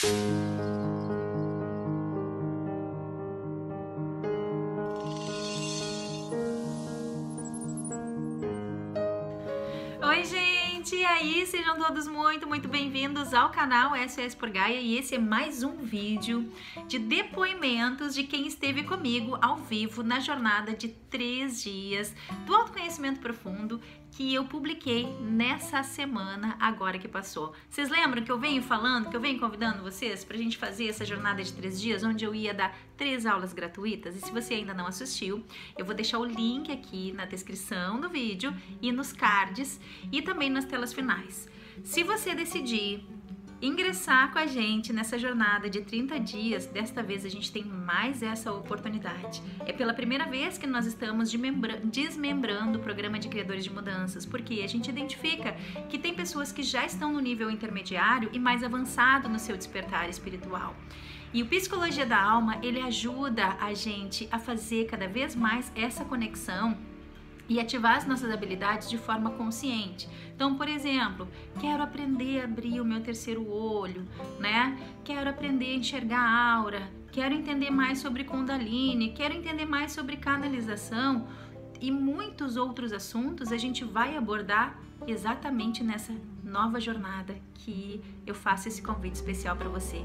Oi, gente! E aí? Sejam todos muito bem-vindos ao canal SOS por Gaia, e esse é mais um vídeo de depoimentos de quem esteve comigo ao vivo na jornada de 3 dias do autoconhecimento profundo que eu publiquei nessa semana agora que passou. Vocês lembram que eu venho falando, que eu venho convidando vocês pra gente fazer essa jornada de 3 dias, onde eu ia dar 3 aulas gratuitas? E se você ainda não assistiu, eu vou deixar o link aqui na descrição do vídeo e nos cards e também nas telas finais. Se você decidir ingressar com a gente nessa jornada de 30 dias, desta vez a gente tem mais essa oportunidade. É pela primeira vez que nós estamos desmembrando o programa de Criadores de Mudanças, porque a gente identifica que tem pessoas que já estão no nível intermediário e mais avançado no seu despertar espiritual. E o Psicologia da Alma, ele ajuda a gente a fazer cada vez mais essa conexão e ativar as nossas habilidades de forma consciente. Então, por exemplo, quero aprender a abrir o meu terceiro olho, né? Quero aprender a enxergar a aura, quero entender mais sobre Kundalini, quero entender mais sobre canalização e muitos outros assuntos a gente vai abordar exatamente nessa nova jornada que eu faço esse convite especial para você.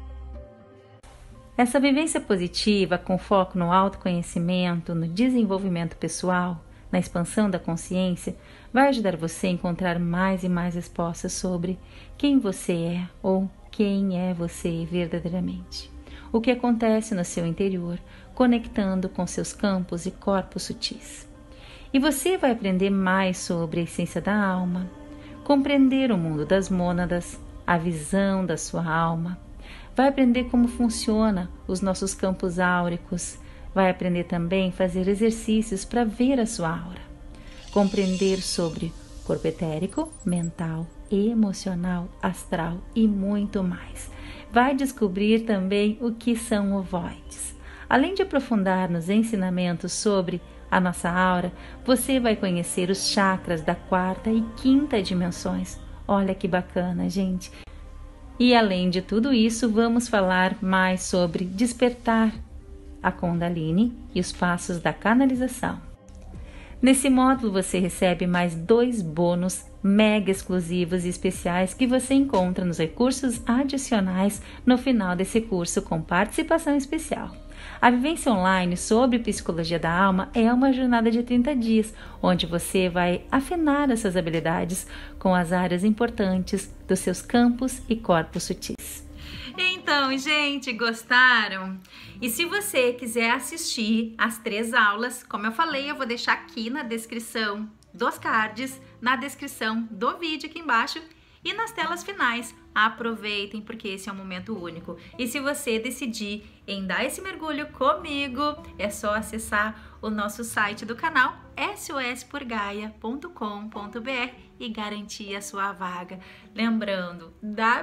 Essa vivência positiva com foco no autoconhecimento, no desenvolvimento pessoal, na expansão da consciência, vai ajudar você a encontrar mais e mais respostas sobre quem você é ou quem é você verdadeiramente. O que acontece no seu interior, conectando com seus campos e corpos sutis. E você vai aprender mais sobre a essência da alma, compreender o mundo das mônadas, a visão da sua alma. Vai aprender como funciona os nossos campos áuricos. Vai aprender também a fazer exercícios para ver a sua aura, compreender sobre corpo etérico, mental, emocional, astral e muito mais. Vai descobrir também o que são ovoides. Além de aprofundar nos ensinamentos sobre a nossa aura, você vai conhecer os chakras da 4ª e 5ª dimensões. Olha que bacana, gente! E além de tudo isso, vamos falar mais sobre despertar a Kundalini e os passos da canalização. Nesse módulo você recebe mais 2 bônus mega exclusivos e especiais que você encontra nos recursos adicionais no final desse curso com participação especial. A vivência online sobre Psicologia da Alma é uma jornada de 30 dias, onde você vai afinar essas habilidades com as áreas importantes dos seus campos e corpos sutis. Então, gente, gostaram? E se você quiser assistir as 3 aulas, como eu falei, eu vou deixar aqui na descrição dos cards, na descrição do vídeo aqui embaixo e nas telas finais. Aproveitem, porque esse é um momento único. E se você decidir em dar esse mergulho comigo, é só acessar o nosso site do canal, sosporgaia.com.br, e garantir a sua vaga. Lembrando,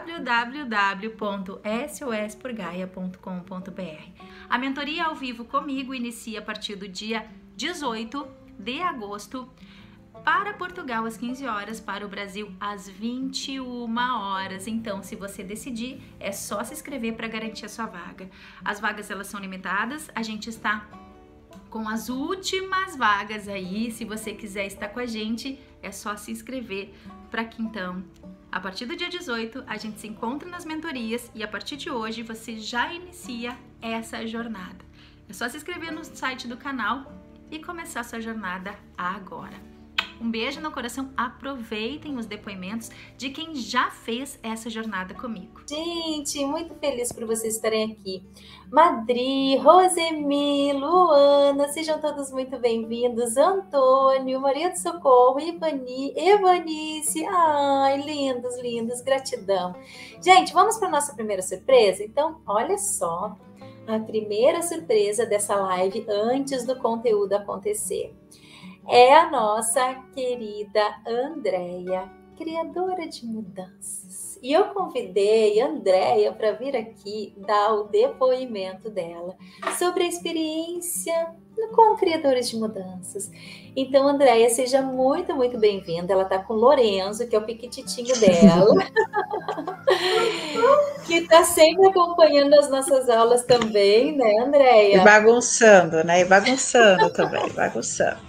www.sosporgaia.com.br. A mentoria ao vivo comigo inicia a partir do dia 18 de agosto, para Portugal às 15 horas, para o Brasil às 21 horas. Então, se você decidir, é só se inscrever para garantir a sua vaga. As vagas, elas são limitadas, a gente está com as últimas vagas aí. Se você quiser estar com a gente, é só se inscrever para que então, a partir do dia 18, a gente se encontre nas mentorias e a partir de hoje você já inicia essa jornada. É só se inscrever no site do canal e começar a sua jornada agora. Um beijo no coração, aproveitem os depoimentos de quem já fez essa jornada comigo. Gente, muito feliz por vocês estarem aqui. Madri, Rosemi, Luana, sejam todos muito bem-vindos. Antônio, Maria do Socorro, Evanice, ai, lindos, lindos, gratidão. Gente, vamos para a nossa primeira surpresa? Então, olha só, a primeira surpresa dessa live antes do conteúdo acontecer. É a nossa querida Andréia, criadora de mudanças. E eu convidei a Andréia para vir aqui dar o depoimento dela sobre a experiência com criadores de mudanças. Então, Andréia, seja muito, muito bem-vinda. Ela está com o Lorenzo, que é o piquititinho dela. Que que está sempre acompanhando as nossas aulas também, né, Andréia? E bagunçando, né? E bagunçando também, bagunçando.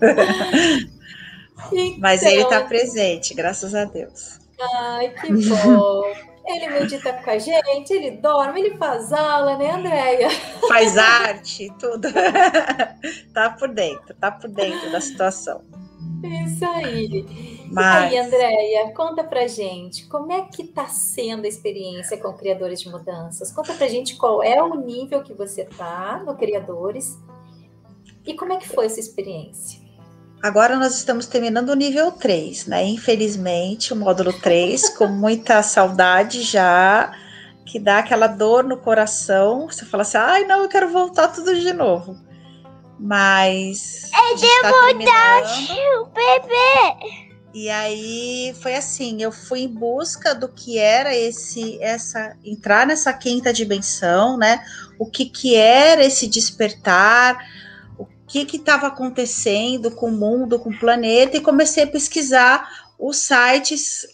Então, mas ele está presente, graças a Deus. Ai, que bom. Ele medita com a gente, ele dorme, ele faz aula, né, Andréia? Faz arte, tudo. Tá por dentro da situação. Isso aí. Mas... E aí, Andréia, conta pra gente, como é que tá sendo a experiência com Criadores de Mudanças? Conta pra gente qual é o nível que você tá no Criadores e como é que foi essa experiência? Agora nós estamos terminando o nível 3, né? Infelizmente, o módulo 3, com muita saudade já, que dá aquela dor no coração. Você fala assim, ai, não, eu quero voltar tudo de novo. Mas... É de o bebê! E aí, foi assim, eu fui em busca do que era entrar nessa quinta dimensão, né? O que era esse despertar, o que estava acontecendo com o mundo, com o planeta, e comecei a pesquisar os sites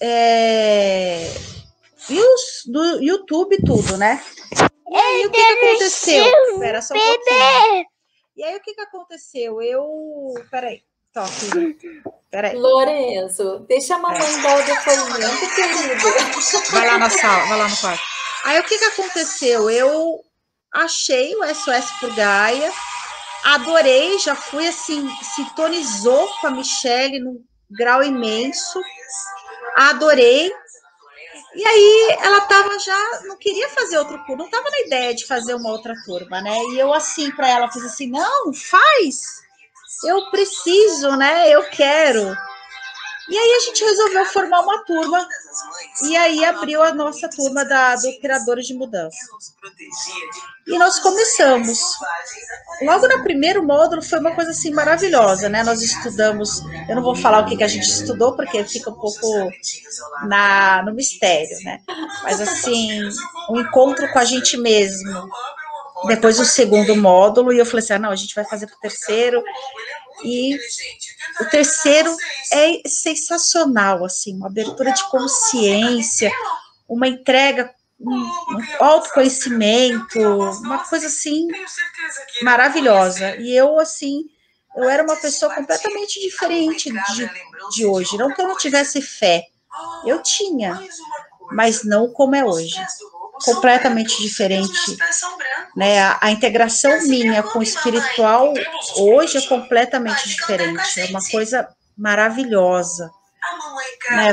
e os do YouTube, tudo, né? E aí, o que aconteceu? Espera só um pouquinho. E aí, o que aconteceu? Peraí, toque. Peraí. Lorenzo, deixa a mamãe dar o depoimento, querido. Vai lá na sala, vai lá no quarto. Aí, o que aconteceu? Eu achei o SOS por Gaia, adorei, já fui assim, sintonizou com a Michelle num grau imenso, adorei. E aí ela não queria fazer outro curso, não estava na ideia de fazer uma outra turma, né? E eu assim para ela fiz assim, não, faz, eu preciso, né? Eu quero. E aí a gente resolveu formar uma turma e aí abriu a nossa turma do Criadores de Mudança. E nós começamos. Logo no primeiro módulo foi uma coisa assim maravilhosa, né? Nós estudamos, eu não vou falar o que a gente estudou porque fica um pouco no mistério, né? Mas assim, um encontro com a gente mesmo. Depois do segundo módulo, e eu falei assim, não, a gente vai fazer para o terceiro. E o terceiro é sensacional, assim, uma abertura de consciência, uma entrega, um autoconhecimento, uma coisa assim maravilhosa. E eu, assim, eu era uma pessoa completamente diferente de hoje. Não que eu não tivesse fé, eu tinha, mas não como é hoje. Completamente diferente, né? A integração minha com o espiritual hoje é completamente diferente, é uma coisa maravilhosa, né?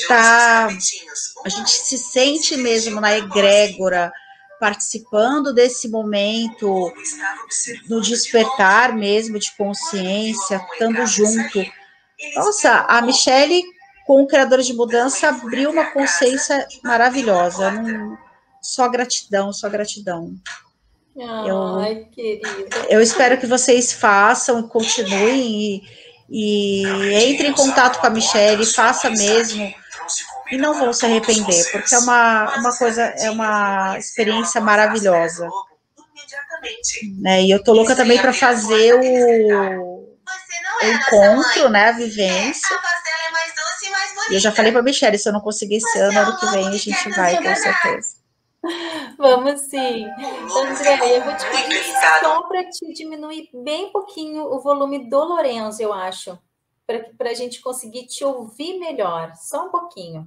A gente se sente mesmo na egrégora, participando desse momento, no despertar mesmo de consciência, estando junto. Nossa, a Michelle, com o Criadores de Mudança, abriu uma consciência maravilhosa. Só gratidão, só gratidão. Ai, querida. Eu espero que vocês façam e continuem e entrem em contato com a Michelle, faça mesmo e não vão se arrepender, porque é uma experiência maravilhosa. Né? E eu tô louca também para fazer o encontro, né, a vivência. E eu já falei para a Michelle, se eu não conseguir esse ano que vem a gente vai, com certeza. Vamos sim. André, eu vou te pedir só para te diminuir bem pouquinho o volume do Lorenzo, eu acho, para a gente conseguir te ouvir melhor. Só um pouquinho.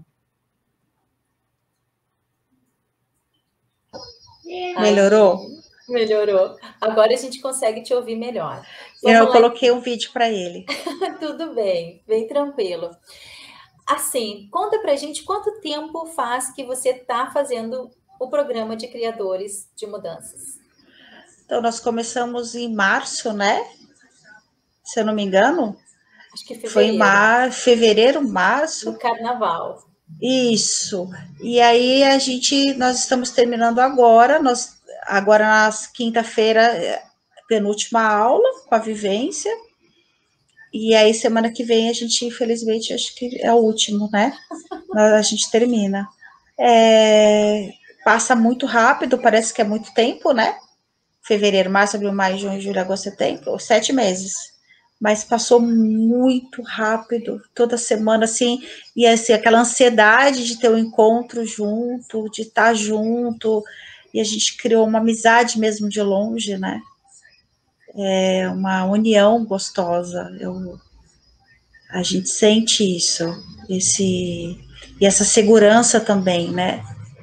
Melhorou? Melhorou. Agora a gente consegue te ouvir melhor. Eu coloquei um vídeo para ele. Tudo bem, bem tranquilo. Assim, conta pra gente quanto tempo faz que você está fazendo o programa de Criadores de Mudanças. Então, nós começamos em março, né? Se eu não me engano. Acho que fevereiro. Foi fevereiro, março. No carnaval. Isso. E aí nós estamos terminando agora, na quinta-feira, penúltima aula com a vivência. E aí, semana que vem, a gente, infelizmente, acho que é o último, né? A gente termina. Passa muito rápido, parece que é muito tempo, né? Fevereiro, março, abril, maio, junho, julho, agosto, setembro, 7 meses. mas passou muito rápido, toda semana, assim, e assim, aquela ansiedade de ter um encontro junto, de estar junto, e a gente criou uma amizade mesmo de longe, né? É uma união gostosa, a gente sente isso, e essa segurança também, né?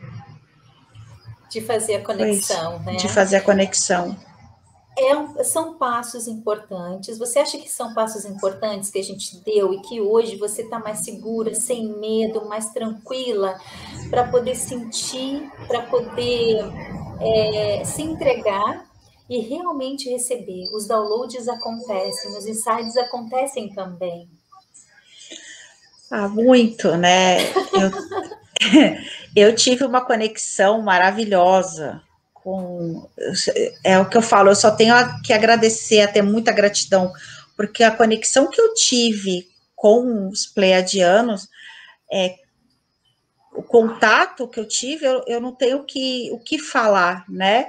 De fazer a conexão, né? De fazer a conexão. São passos importantes. Você acha que são passos importantes que a gente deu e que hoje você está mais segura, sem medo, mais tranquila, para poder sentir, para poder se entregar e realmente receber? Os downloads acontecem, os insights acontecem também. Ah, muito, né? Eu tive uma conexão maravilhosa com... É o que eu falo, eu só tenho que agradecer, a ter muita gratidão, porque a conexão que eu tive com os pleiadianos, o contato que eu tive, eu não tenho o que falar, né?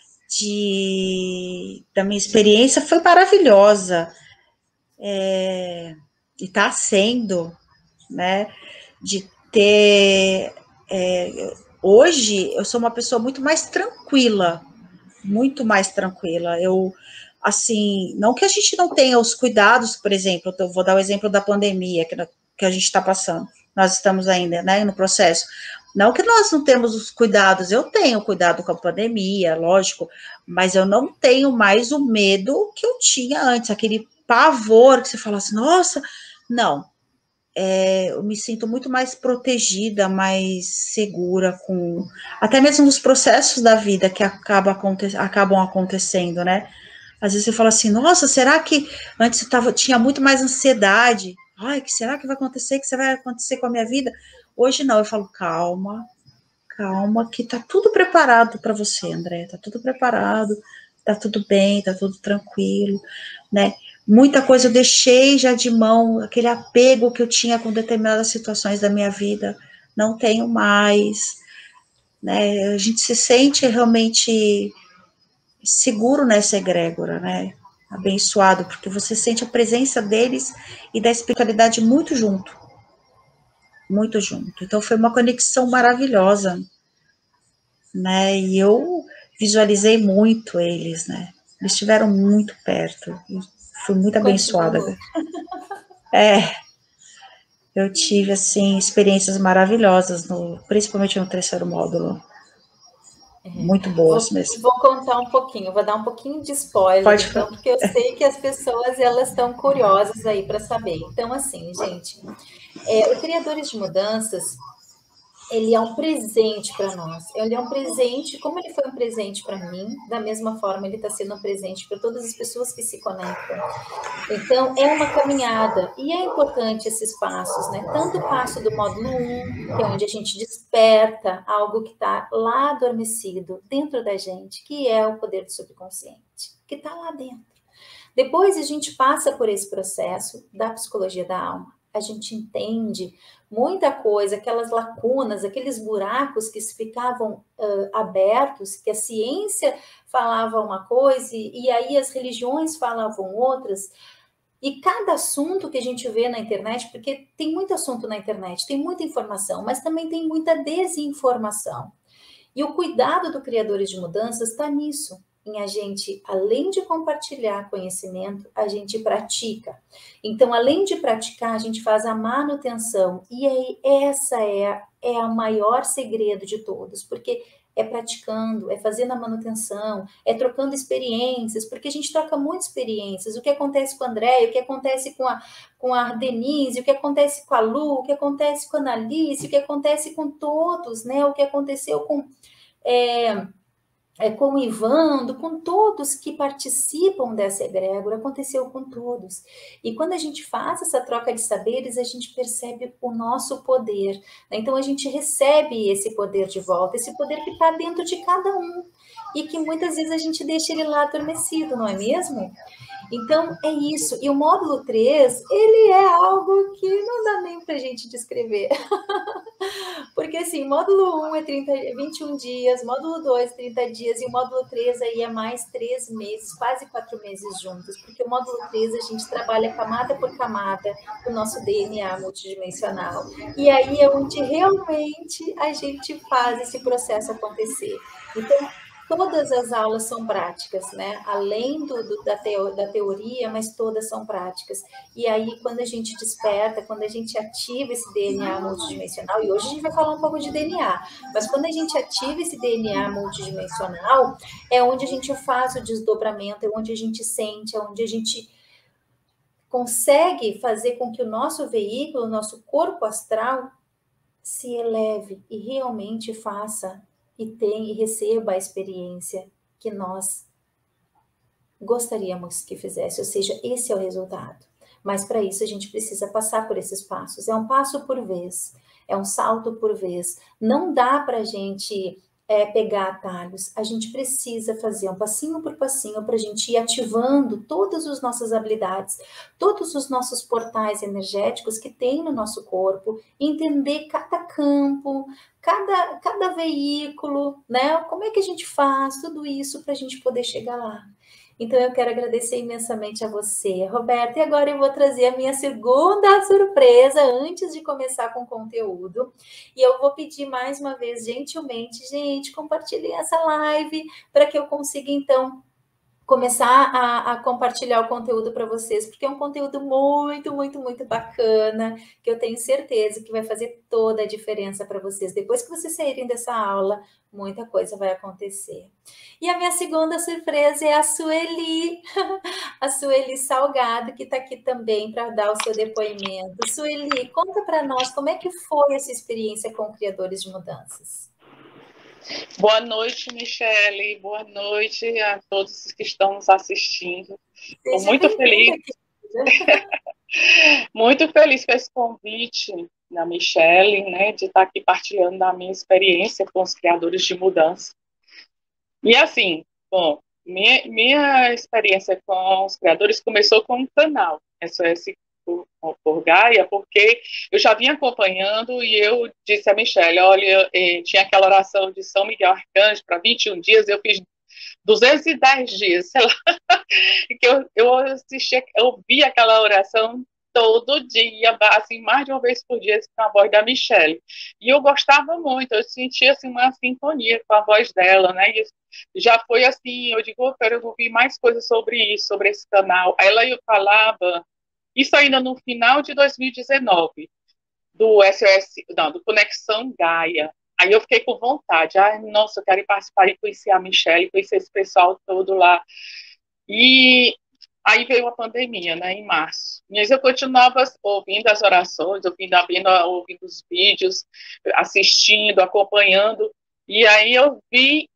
Da minha experiência foi maravilhosa. E está sendo, né? De ter... hoje, eu sou uma pessoa muito mais tranquila, Eu, assim, não que a gente não tenha os cuidados, por exemplo, eu vou dar o exemplo da pandemia que a gente está passando, nós estamos ainda, né, no processo. Não que nós não temos os cuidados, eu tenho cuidado com a pandemia, lógico, mas eu não tenho mais o medo que eu tinha antes, aquele pavor que você fala assim, nossa, não. Eu me sinto muito mais protegida, mais segura com até mesmo os processos da vida que acabam acontecendo, né? Às vezes você fala assim, nossa, será que antes tinha muito mais ansiedade? Ai, que será que vai acontecer? Que vai acontecer com a minha vida? Hoje não, eu falo, calma, que tá tudo preparado para você, André, tá tudo preparado, tá tudo bem, tá tudo tranquilo, né? Muita coisa eu deixei já de mão, aquele apego que eu tinha com determinadas situações da minha vida, não tenho mais, né? A gente se sente realmente seguro nessa egrégora, né? Abençoado, porque você sente a presença deles e da espiritualidade muito junto. Muito junto. Então foi uma conexão maravilhosa, né? E eu visualizei muito eles, né? Eles estiveram muito perto. Fui muito abençoada. Eu tive, assim, experiências maravilhosas, principalmente no terceiro módulo. Muito boas mesmo. Vou contar um pouquinho, vou dar um pouquinho de spoiler, então, porque eu sei que as pessoas, elas estão curiosas aí para saber. Então, assim, gente, o Criadores de Mudanças, ele é um presente para nós. Ele é um presente, como ele foi um presente para mim, da mesma forma ele está sendo um presente para todas as pessoas que se conectam. Então, é uma caminhada, e é importante esses passos, né? Tanto o passo do módulo 1, que é onde a gente desperta algo que está lá adormecido dentro da gente, que é o poder do subconsciente, que está lá dentro. Depois a gente passa por esse processo da psicologia da alma. A gente entende muita coisa, aquelas lacunas, aqueles buracos que ficavam abertos, que a ciência falava uma coisa e aí as religiões falavam outras. E cada assunto que a gente vê na internet, porque tem muito assunto na internet, tem muita informação, mas também tem muita desinformação. E o cuidado do Criadores de Mudanças está nisso, em a gente, além de compartilhar conhecimento, a gente pratica. Então, além de praticar, a gente faz a manutenção. E aí, essa é a maior segredo de todos, porque é praticando, é fazendo a manutenção, é trocando experiências, porque a gente troca muitas experiências. O que acontece com a Andréia, o que acontece com a Denise, o que acontece com a Lu, o que acontece com a Annalise, o que acontece com todos, né? O que aconteceu com o Ivando, com todos que participam dessa egrégora, aconteceu com todos. E quando a gente faz essa troca de saberes, a gente percebe o nosso poder, né? Então a gente recebe esse poder de volta, esse poder que está dentro de cada um, e que muitas vezes a gente deixa ele lá adormecido, não é mesmo? Então, é isso. E o módulo 3, ele é algo que não dá nem para a gente descrever. Porque, assim, módulo 1 é 21 dias, módulo 2, 30 dias, e o módulo 3 aí é mais 3 meses, quase 4 meses juntos. Porque o módulo 3 a gente trabalha camada por camada o nosso DNA multidimensional. E aí é onde realmente a gente faz esse processo acontecer. Então, todas as aulas são práticas, né? Além da teoria, mas todas são práticas. E aí, quando a gente desperta, quando a gente ativa esse DNA multidimensional, e hoje a gente vai falar um pouco de DNA, mas quando a gente ativa esse DNA multidimensional, é onde a gente faz o desdobramento, é onde a gente sente, é onde a gente consegue fazer com que o nosso veículo, o nosso corpo astral, se eleve e realmente faça e receba a experiência que nós gostaríamos que fizesse, ou seja, esse é o resultado. Mas para isso a gente precisa passar por esses passos. É um passo por vez, é um salto por vez. Não dá para a gente pegar atalhos. A gente precisa fazer um passinho por passinho para a gente ir ativando todas as nossas habilidades, todos os nossos portais energéticos que tem no nosso corpo, entender cada campo, cada veículo, né? Como é que a gente faz tudo isso para a gente poder chegar lá? Então, eu quero agradecer imensamente a você, Roberta. E agora eu vou trazer a minha segunda surpresa antes de começar com o conteúdo. E eu vou pedir mais uma vez, gentilmente, gente, compartilhem essa live para que eu consiga, então, começar a compartilhar o conteúdo para vocês, porque é um conteúdo muito, muito, muito bacana, que eu tenho certeza que vai fazer toda a diferença para vocês. Depois que vocês saírem dessa aula, muita coisa vai acontecer. E a minha segunda surpresa é a Sueli, a Sueli Salgado, que está aqui também para dar o seu depoimento. Sueli, conta para nós como é que foi essa experiência com Criadores de Mudanças. Boa noite, Michele. Boa noite a todos que estão nos assistindo. Estou muito feliz. Muito feliz com esse convite da Michele, né, de estar aqui partilhando da minha experiência com os criadores de mudança. E assim, bom, minha experiência com os criadores começou com um canal, SOS por Gaia, porque eu já vinha acompanhando e eu disse a Michele, olha, tinha aquela oração de São Miguel Arcanjo para 21 dias, eu fiz 210 dias, sei lá, que eu vi aquela oração todo dia, assim, mais de uma vez por dia, com a voz da Michele. E eu gostava muito, eu sentia assim, uma sintonia com a voz dela, né? E já foi assim, eu digo, eu quero ouvir mais coisas sobre isso, sobre esse canal. Aí ela falava, isso ainda no final de 2019, do Conexão Gaia. Aí eu fiquei com vontade, nossa, eu quero ir participar e conhecer a Michele, conhecer esse pessoal todo lá. E aí veio a pandemia, né, em março. Mas eu continuava ouvindo as orações, ouvindo os vídeos, assistindo, acompanhando. E aí eu vi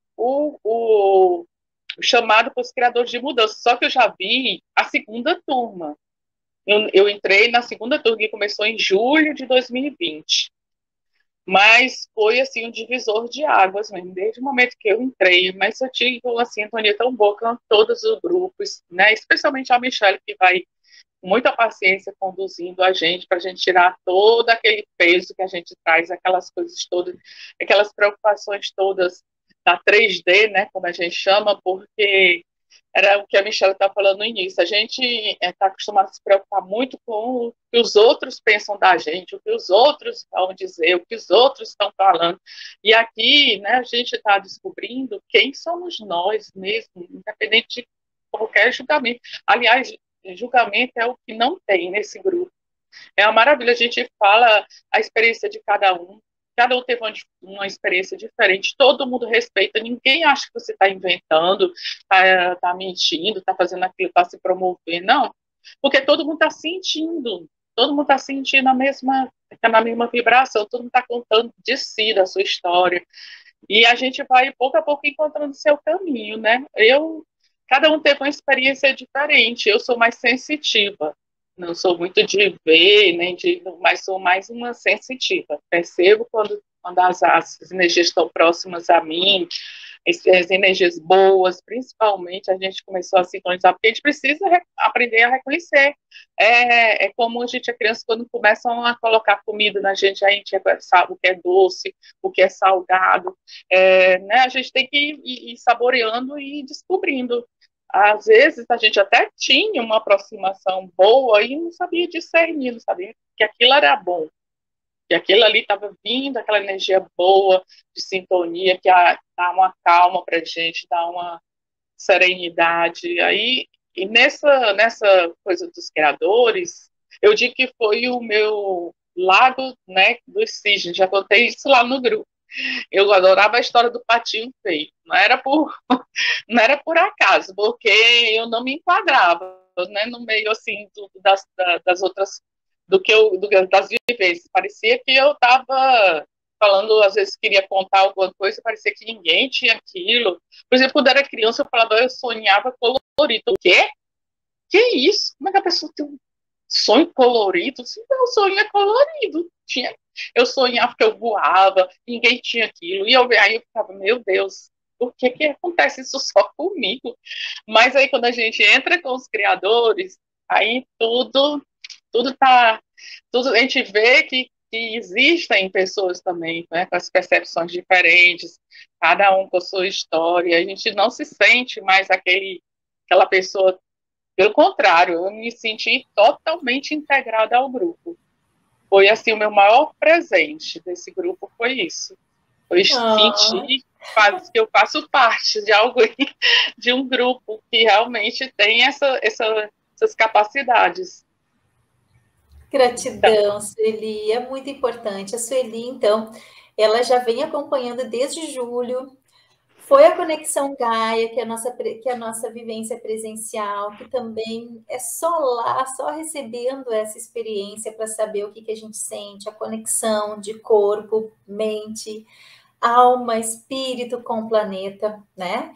o chamado para os criadores de mudança. Só que eu já vi a segunda turma. Eu entrei na segunda turma, que começou em julho de 2020. Mas foi, assim, um divisor de águas mesmo, desde o momento que eu entrei. Mas eu tive uma sintonia tão boa com todos os grupos, né? Especialmente a Michele, que vai com muita paciência conduzindo a gente, para a gente tirar todo aquele peso que a gente traz, aquelas coisas todas, aquelas preocupações todas da 3D, né? Como a gente chama, porque era o que a Michele está falando no início. A gente está acostumado a se preocupar muito com o que os outros pensam da gente, o que os outros vão dizer, o que os outros estão falando. E aqui, né, a gente está descobrindo quem somos nós mesmo, independente de qualquer julgamento. Aliás, julgamento é o que não tem nesse grupo. É uma maravilha, a gente fala a experiência de cada um teve uma experiência diferente, todo mundo respeita, ninguém acha que você está inventando, está mentindo, está fazendo aquilo para se promover, não, porque todo mundo está sentindo na mesma vibração, todo mundo está contando de si, da sua história, e a gente vai pouco a pouco encontrando seu caminho, né? Cada um teve uma experiência diferente, eu sou mais sensitiva, não sou muito de ver, mas sou mais uma sensitiva. Percebo quando as energias estão próximas a mim, as energias boas, principalmente, a gente começou a sintonizar, porque a gente precisa aprender a reconhecer. É como a gente é criança, quando começam a colocar comida na gente, a gente sabe o que é doce, o que é salgado, né? A gente tem que ir saboreando e descobrindo. Às vezes, a gente até tinha uma aproximação boa e não sabia discernir, não sabia que aquilo era bom. E aquilo ali estava vindo, aquela energia boa, de sintonia, que dá uma calma para a gente, dá uma serenidade. Aí, e nessa coisa dos criadores, eu digo que foi o meu lago, né, dos cisnes, já contei isso lá no grupo. Eu adorava a história do patinho feio, não era por acaso, porque eu não me enquadrava, né, no meio assim das outras das vivências. Parecia que eu estava falando, às vezes queria contar alguma coisa, parecia que ninguém tinha aquilo. Por exemplo, quando era criança, eu falava, eu sonhava colorido. O quê? Que isso? Como é que a pessoa tem um sonho colorido? Meu sonho é colorido. Eu sonhava que eu voava, ninguém tinha aquilo. E aí eu ficava, meu Deus, por que acontece isso só comigo? Mas aí quando a gente entra com os criadores, aí tudo a gente vê que existem pessoas também, né, com as percepções diferentes, cada um com a sua história, a gente não se sente mais aquela pessoa, pelo contrário, eu me senti totalmente integrada ao grupo. Foi assim, o meu maior presente desse grupo foi isso, foi sentir que eu faço parte de algo, de um grupo que realmente tem essas capacidades. Gratidão, Sueli, é muito importante. A Sueli, então, ela já vem acompanhando desde julho. Foi a Conexão Gaia, que é a nossa vivência presencial, que também é só lá, só recebendo essa experiência para saber o que a gente sente, a conexão de corpo, mente, alma, espírito com o planeta, né?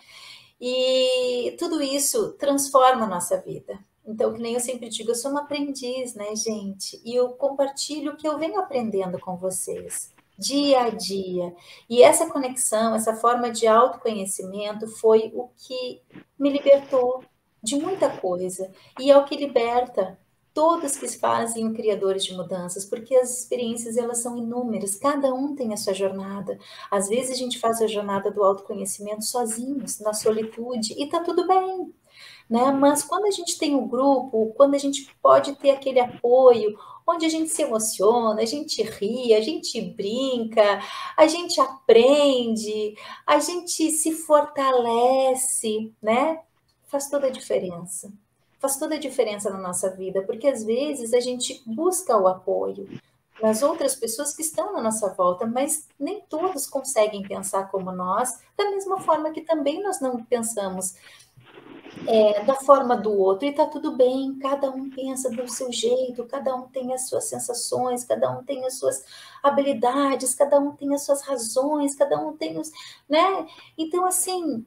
E tudo isso transforma a nossa vida. Então, que nem eu sempre digo, eu sou uma aprendiz, né, gente? E eu compartilho o que eu venho aprendendo com vocês, dia a dia. E essa conexão, essa forma de autoconhecimento foi o que me libertou de muita coisa. E é o que liberta todos que fazem o Criadores de Mudanças, porque as experiências, elas são inúmeras, cada um tem a sua jornada. Às vezes a gente faz a jornada do autoconhecimento sozinhos, na solitude, e tá tudo bem. Né? Mas quando a gente tem um grupo, quando a gente pode ter aquele apoio, onde a gente se emociona, a gente ri, a gente brinca, a gente aprende, a gente se fortalece, né? Faz toda a diferença. Faz toda a diferença na nossa vida, porque às vezes a gente busca o apoio nas outras pessoas que estão na nossa volta, mas nem todos conseguem pensar como nós, da mesma forma que também nós não pensamos da forma do outro, e tá tudo bem, cada um pensa do seu jeito, cada um tem as suas sensações, cada um tem as suas habilidades, cada um tem as suas razões, cada um tem os, né? Então, assim,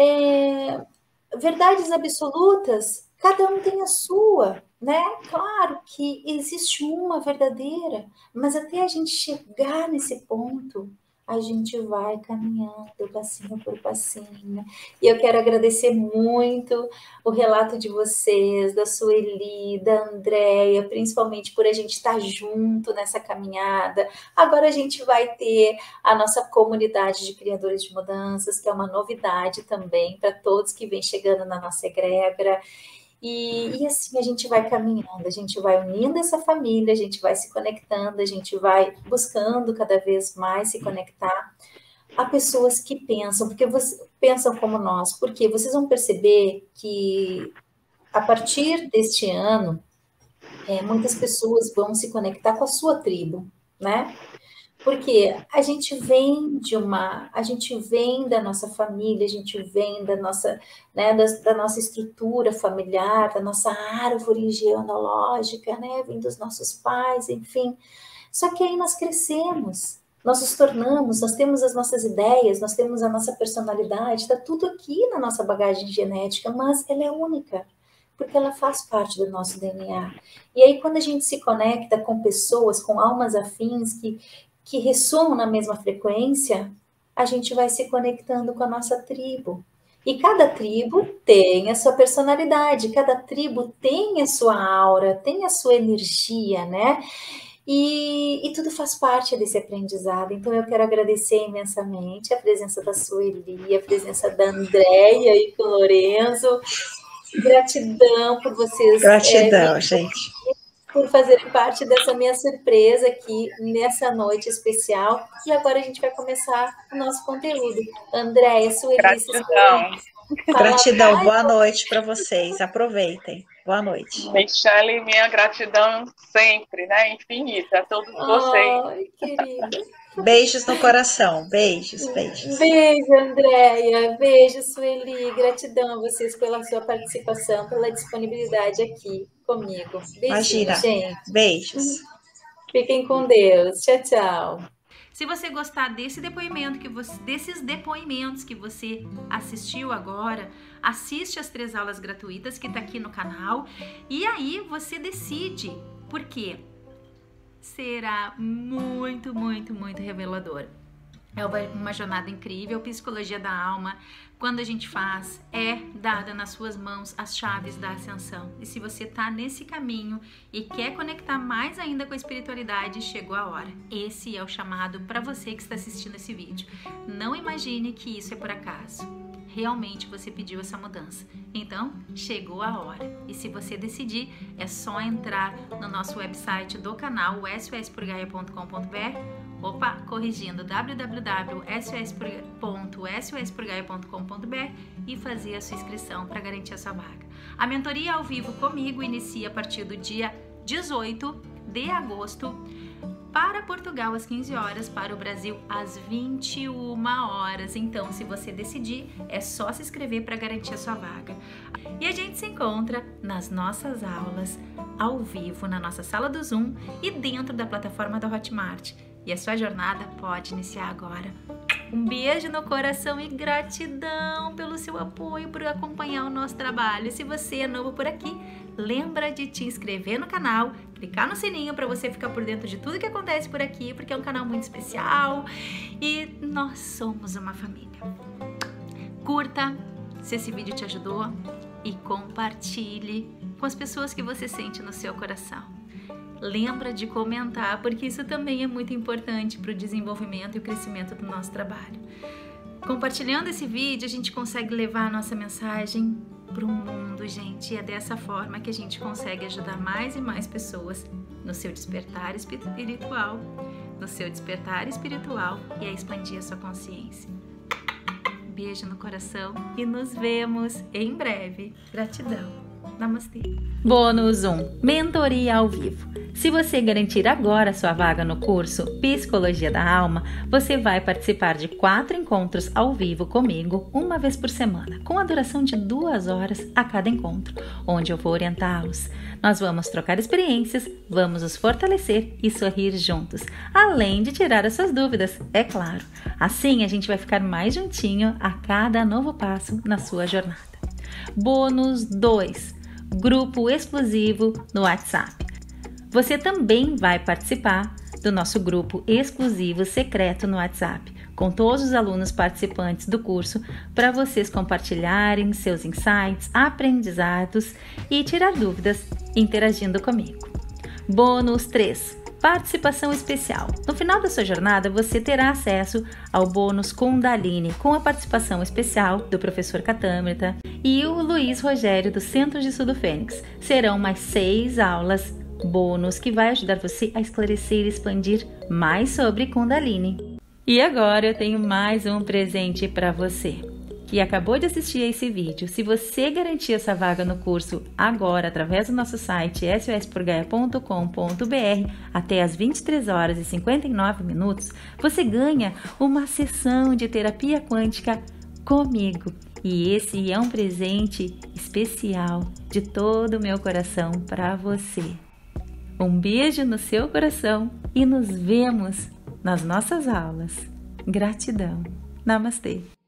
verdades absolutas, cada um tem a sua, né? Claro que existe uma verdadeira, mas até a gente chegar nesse ponto, a gente vai caminhando passinho por passinho. E eu quero agradecer muito o relato de vocês, da Sueli, da Andréia, principalmente por a gente estar junto nessa caminhada. Agora a gente vai ter a nossa comunidade de criadores de mudanças, que é uma novidade também para todos que vêm chegando na nossa egrégora. E assim a gente vai caminhando, a gente vai unindo essa família, a gente vai se conectando, a gente vai buscando cada vez mais se conectar a pessoas que pensam, porque pensam como nós, porque vocês vão perceber que a partir deste ano, muitas pessoas vão se conectar com a sua tribo, né? Porque a gente vem da nossa família, a gente vem da nossa, né, da nossa estrutura familiar, da nossa árvore genealógica, né, vem dos nossos pais, enfim. Só que aí nós crescemos, nós nos tornamos, nós temos as nossas ideias, nós temos a nossa personalidade, está tudo aqui na nossa bagagem genética, mas ela é única, porque ela faz parte do nosso DNA. E aí, quando a gente se conecta com pessoas, com almas afins que ressoam na mesma frequência, a gente vai se conectando com a nossa tribo. E cada tribo tem a sua personalidade, cada tribo tem a sua aura, tem a sua energia, né? E tudo faz parte desse aprendizado. Então, eu quero agradecer imensamente a presença da Sueli, a presença da Andréia e do Lorenzo. Gratidão por vocês. Gratidão, gente. Por fazerem parte dessa minha surpresa aqui nessa noite especial. E agora a gente vai começar o nosso conteúdo. Andréia, Sueli, gratidão. Gratidão, boa noite para vocês. Aproveitem. Boa noite. Michele, minha gratidão sempre, né? Infinita a todos vocês. Ai, querida. Beijos no coração. Beijos. Beijo, Andréia. Beijo, Sueli. Gratidão a vocês pela sua participação, pela disponibilidade aqui comigo. Beijinho, Imagina. gente. Beijos. Fiquem com Deus. Tchau, tchau. Se você gostar desses depoimentos que você assistiu agora, assiste as 3 aulas gratuitas que tá aqui no canal e aí você decide, por quê? Será muito, muito, muito revelador. É uma jornada incrível. Psicologia da alma, quando a gente faz, é dada nas suas mãos as chaves da ascensão. E se você tá nesse caminho e quer conectar mais ainda com a espiritualidade, chegou a hora. Esse é o chamado para você que está assistindo esse vídeo. Não imagine que isso é por acaso. Realmente você pediu essa mudança. Então, chegou a hora. E se você decidir, é só entrar no nosso website do canal, sosporgaia.com.br. Opa, corrigindo, www.sosporgaia.com.br e fazer a sua inscrição para garantir a sua vaga. A mentoria ao vivo comigo inicia a partir do dia 18 de agosto para Portugal às 15 horas, para o Brasil às 21 horas. Então, se você decidir, é só se inscrever para garantir a sua vaga. E a gente se encontra nas nossas aulas ao vivo, na nossa sala do Zoom e dentro da plataforma da Hotmart. E a sua jornada pode iniciar agora. Um beijo no coração e gratidão pelo seu apoio, por acompanhar o nosso trabalho. Se você é novo por aqui, lembra de te inscrever no canal, clicar no sininho para você ficar por dentro de tudo que acontece por aqui, porque é um canal muito especial e nós somos uma família. Curta se esse vídeo te ajudou e compartilhe com as pessoas que você sente no seu coração. Lembra de comentar, porque isso também é muito importante para o desenvolvimento e o crescimento do nosso trabalho. Compartilhando esse vídeo, a gente consegue levar a nossa mensagem para o mundo, gente. E é dessa forma que a gente consegue ajudar mais e mais pessoas no seu despertar espiritual, e a expandir a sua consciência. Beijo no coração e nos vemos em breve. Gratidão. Namastê. Bônus 1. Mentoria ao vivo. Se você garantir agora sua vaga no curso Psicologia da Alma, você vai participar de 4 encontros ao vivo comigo, uma vez por semana, com a duração de 2 horas a cada encontro, onde eu vou orientá-los. Nós vamos trocar experiências, vamos nos fortalecer e sorrir juntos, além de tirar as suas dúvidas, é claro. Assim a gente vai ficar mais juntinho a cada novo passo na sua jornada. Bônus 2. Grupo exclusivo no WhatsApp. Você também vai participar do nosso grupo exclusivo secreto no WhatsApp, com todos os alunos participantes do curso, para vocês compartilharem seus insights, aprendizados e tirar dúvidas interagindo comigo. Bônus 3. Participação especial. No final da sua jornada, você terá acesso ao bônus Kundalini, com a participação especial do professor Katamrita e o Luiz Rogério do Centro de Estudo Fênix. Serão mais 6 aulas bônus que vai ajudar você a esclarecer e expandir mais sobre Kundalini. E agora eu tenho mais um presente para você que acabou de assistir a esse vídeo. Se você garantir essa vaga no curso agora através do nosso site sosporgaia.com.br até às 23h59, você ganha uma sessão de terapia quântica comigo. E esse é um presente especial de todo o meu coração para você. Um beijo no seu coração e nos vemos nas nossas aulas. Gratidão. Namastê.